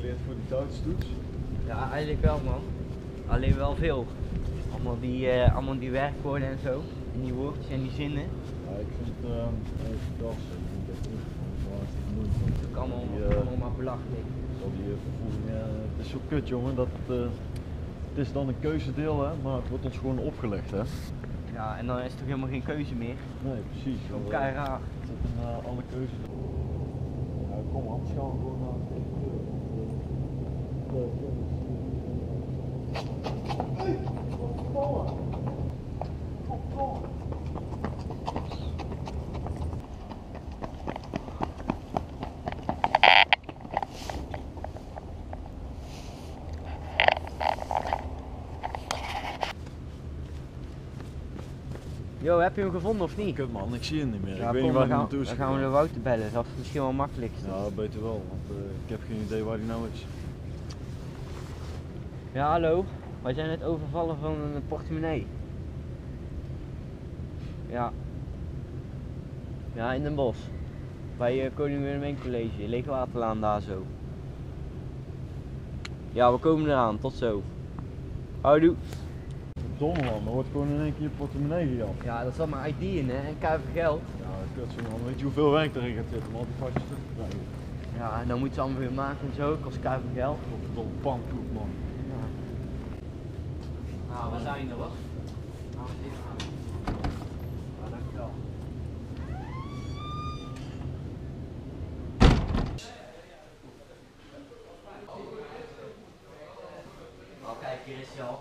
geleerd voor die Duitse toets? Ja, eigenlijk wel man. Alleen wel veel. Allemaal die werkwoorden en zo. En die woordjes en die zinnen. Ja, ik vind het even fantastisch. Ik vind het echt hartstikke moeilijk. Dat is ook allemaal maar belachelijk. Die vervoering, het is zo kut jongen, dat het is dan een keuzedeel hè, maar het wordt ons gewoon opgelegd hè. Ja, en dan is er toch helemaal geen keuze meer. Nee, precies. Gewoon keihard. Het zit in alle keuzes. Ja, kom, anders gaan we gewoon naar de hey, wat vallen! Kom. Yo, heb je hem gevonden of niet? Kut man, ik zie hem niet meer. Ja, Ik weet kom, niet waar hij dan naartoe is. Dan gaan we de Wouter bellen, dat is misschien wel makkelijk. Ja, beter wel, want ik heb geen idee waar hij nou is. Ja, hallo. Wij zijn net overvallen van een portemonnee. Ja. Ja, in Den Bosch. Bij Koning Willem College, Leegwaterlaan daar zo. Ja, we komen eraan. Tot zo. Houdoe. Verdomme man, er wordt gewoon in één keer je portemonnee gejat. Ja, dat zat mijn ID in hè, en kuiver geld. Ja, kut zo man, weet je hoeveel werk erin gaat zitten om al die gatjes terug te krijgen? Ja, en dan moeten ze allemaal weer maken en zo, kost kuiver geld. Verdomme pankoek man. Ja. Nou, we zijn er hoor. Ja, dankjewel. Oh, kijk, hier is hij al.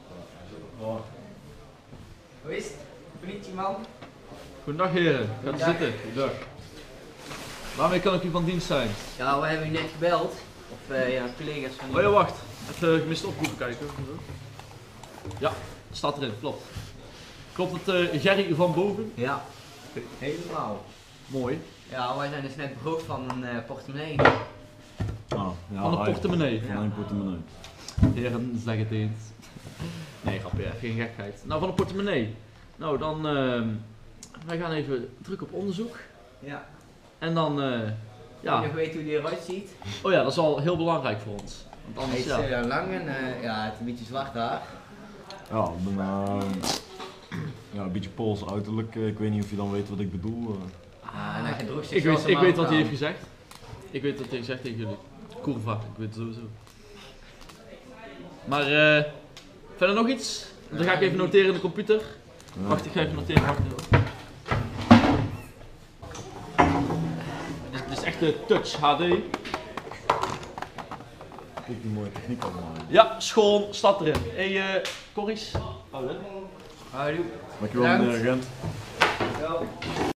Hoe is het? Politieman? Goedendag heren, gaat u zitten. Goedendag. Waarmee kan ik u van dienst zijn? Ja, we hebben u net gebeld. Of ja, collega's van u. Oh ja, wacht. Even gemiste oproepen kijken. Ja, staat erin, klopt. Klopt het Gerry van boven? Ja, helemaal. Mooi. Ja, wij zijn dus net beroofd van een portemonnee. Ah, ja, Van een portemonnee. Van een portemonnee. Heren, zeg het eens. Nee, grapje, geen gekheid. Nou, van een portemonnee. Nou, dan wij gaan even druk op onderzoek. Ja. En dan, Ja. Je nog weet hoe die eruit ziet. Oh ja, dat is al heel belangrijk voor ons. Want Hij anders, is ja. lang en ja, het is een beetje zwart haar. Ja, ik ben ja, een beetje Pools uiterlijk. Ik weet niet of je dan weet wat ik bedoel. En hij gedroeg zich Ik zoals weet een wat hij Marokkaan. heeft gezegd. Ik weet wat hij heeft gezegd tegen jullie. Kurva, ik weet het sowieso. Maar verder nog iets? Dan ga ik even noteren in de computer. Ja. Wacht, ik ga even noteren. Wacht even. Dit is echt de Touch HD. Kijk die mooie techniek allemaal. Ja, schoon, staat erin. Hey, Corries. Houdoe. Dankjewel meneer agent. Zo.